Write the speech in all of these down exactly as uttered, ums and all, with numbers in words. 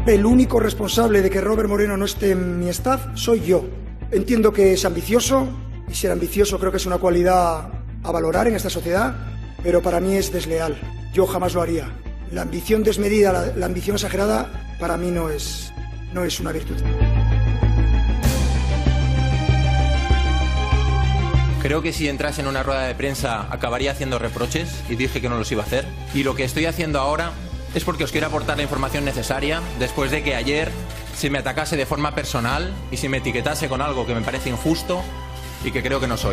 El único responsable de que Robert Moreno no esté en mi staff soy yo. Entiendo que es ambicioso, y ser ambicioso creo que es una cualidad a valorar en esta sociedad, pero para mí es desleal. Yo jamás lo haría. La ambición desmedida, la, la ambición exagerada, para mí no es, no es una virtud. Creo que si entrase en una rueda de prensa acabaría haciendo reproches y dije que no los iba a hacer. Y lo que estoy haciendo ahora es porque os quiero aportar la información necesaria después de que ayer se me atacase de forma personal y se me etiquetase con algo que me parece injusto y que creo que no soy.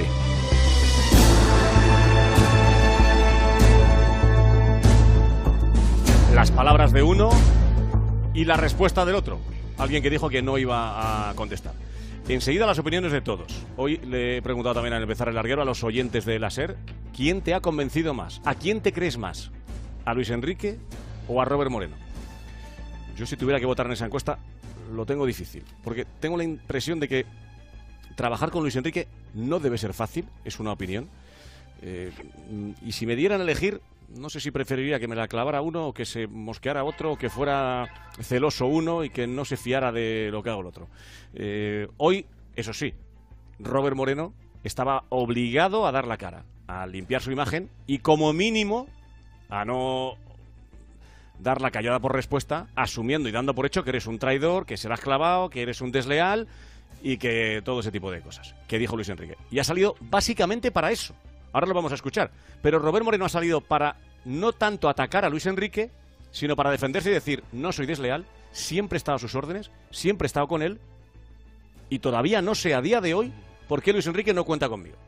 Las palabras de uno y la respuesta del otro. Alguien que dijo que no iba a contestar. Enseguida las opiniones de todos. Hoy le he preguntado también al empezar el larguero a los oyentes de la SER, ¿quién te ha convencido más? ¿A quién te crees más? ¿A Luis Enrique o a Robert Moreno? Yo si tuviera que votar en esa encuesta lo tengo difícil, porque tengo la impresión de que trabajar con Luis Enrique no debe ser fácil, es una opinión. Eh, y si me dieran a elegir, no sé si preferiría que me la clavara uno o que se mosqueara otro, o que fuera celoso uno y que no se fiara de lo que haga el otro. Eh, hoy, eso sí, Robert Moreno estaba obligado a dar la cara, a limpiar su imagen y como mínimo a no dar la callada por respuesta, asumiendo y dando por hecho que eres un traidor, que serás clavado, que eres un desleal y que todo ese tipo de cosas que dijo Luis Enrique. Y ha salido básicamente para eso. Ahora lo vamos a escuchar. Pero Robert Moreno ha salido para no tanto atacar a Luis Enrique, sino para defenderse y decir, no soy desleal, siempre he estado a sus órdenes, siempre he estado con él, y todavía no sé a día de hoy por qué Luis Enrique no cuenta conmigo.